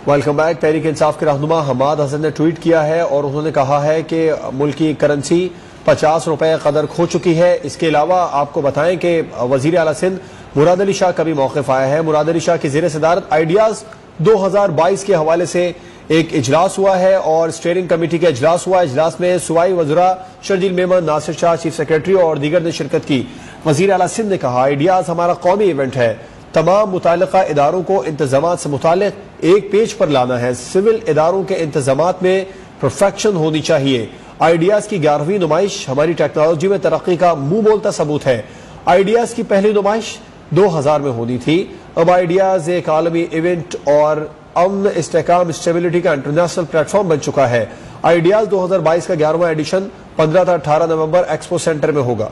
Welcome back. Tehreek Insaf کے رہنما حماد حسن نے ٹویٹ کیا ہے اور انہوں نے کہا ہے کہ ملکی کرنسی 50 روپے قدر کھو چکی ہے۔ اس کے علاوہ آپ کو بتائیں کہ وزیر اعلیٰ سندھ مراد علی شاہ کا بھی موقف آیا ہے۔ مراد علی شاہ کی زیر صدارت آئیڈیاز 2022 کے حوالے سے ایک اجلاس ہوا ہے اور اسٹیئرنگ کمیٹی کا اجلاس ہوا ہے۔ اجلاس میں صوبائی وزراء شرجیل میمن، ناصر شاہ چیف سیکریٹری اور دیگر نے شرکت کی۔ وزیر اعلیٰ سندھ نے کہا آئیڈیاز ہمارا قومی ایونٹ ہے، تمام متعلقہ اداروں کو انتظامات سے متعلق ایک پیج پر لانا ہے۔ سول اداروں کے انتظامات میں پرفیکشن ہونی چاہیے۔ آئیڈیاز کی 11ویں نمائش ہماری ٹیکنالوجی میں ترقی کا منہ بولتا ثبوت ہے۔ آئیڈیاز کی پہلی نمائش 2000 میں ہونی تھی، اب آئیڈیاز ایک عالمی ایونٹ اور امن، استحکام، اسٹیبلٹی کا انٹرنیشنل پلیٹ فارم بن چکا ہے۔ آئیڈیاز 2022 کا 11واں ایڈیشن 15 تا 18 نومبر ایکسپو سینٹر میں ہوگا۔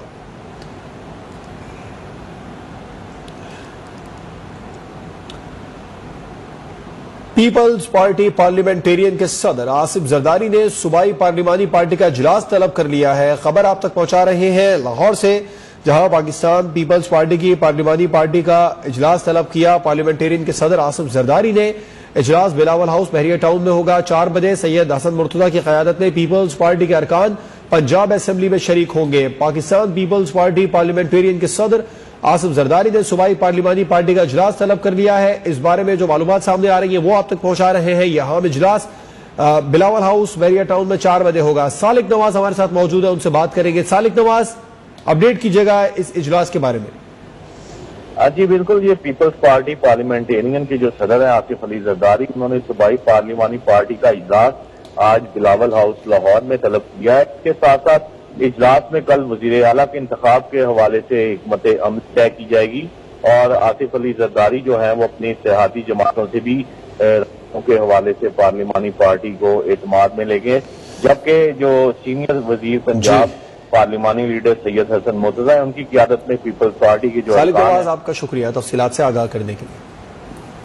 پیپلز پارٹی پارلیمنٹیرین کے صدر آصف زرداری نے صوبائی پارلیمانی پارٹی کا اجلاس طلب کر لیا ہے۔ خبر آپ تک پہنچا رہے ہیں لاہور سے، جہاں پاکستان پیپلز پارٹی کی پارلیمانی پارٹی کا اجلاس طلب کیا۔ پارلیمنٹیرین کے صدر آصف زرداری نے اجلاس بلاول ہاؤس بحریہ ٹاؤن میں ہوگا۔ 4 بجے سید حسن مرتضیٰ کی قیادت میں پیپلز پارٹی کے ارکان پنجاب اسمبلی میں شریک ہوں گے۔ پاکستان پیپلز پارٹی پارلیمنٹیرین کے صدر آصف زرداری نے صوبائی پارلیمانی پارٹی کا اجلاس طلب کر لیا ہے۔ اس بارے میں جو معلومات سامنے آ رہی ہیں وہ آپ تک پہنچا رہے ہیں۔ یہاں اجلاس بلاول ہاؤس بحریہ ٹاؤن میں 4 بجے ہوگا۔ سالک نواز ہمارے ساتھ موجود ہے، ان سے بات کریں گے۔ سالک نواز، اپڈیٹ کیجیے گا اس اجلاس کے بارے میں۔ جی بالکل، یہ پیپلز پارٹی پارلیمنٹیرین کے جو صدر ہیں آصف علی زرداری، انہوں نے صوبائی پارلیمانی پارٹی کا اجلاس آج بلاول ہاؤس لاہور میں طلب کیا ہے۔ اس کے ساتھ ساتھ اجلاس میں کل وزیر اعلیٰ کے انتخاب کے حوالے سے حکمت عمل طے کی جائے گی اور آصف علی زرداری جو ہیں وہ اپنی اتحادی جماعتوں سے بھی کے حوالے سے پارلیمانی پارٹی کو اعتماد میں لے گئے، جبکہ جو سینئر وزیر پنجاب پارلیمانی لیڈر سید حسن مرتضیٰ ہیں، ان کی قیادت میں پیپلز پارٹی کے جو سالک نواز، آپ کا شکریہ تفصیلات سے آگاہ کرنے کے لیے۔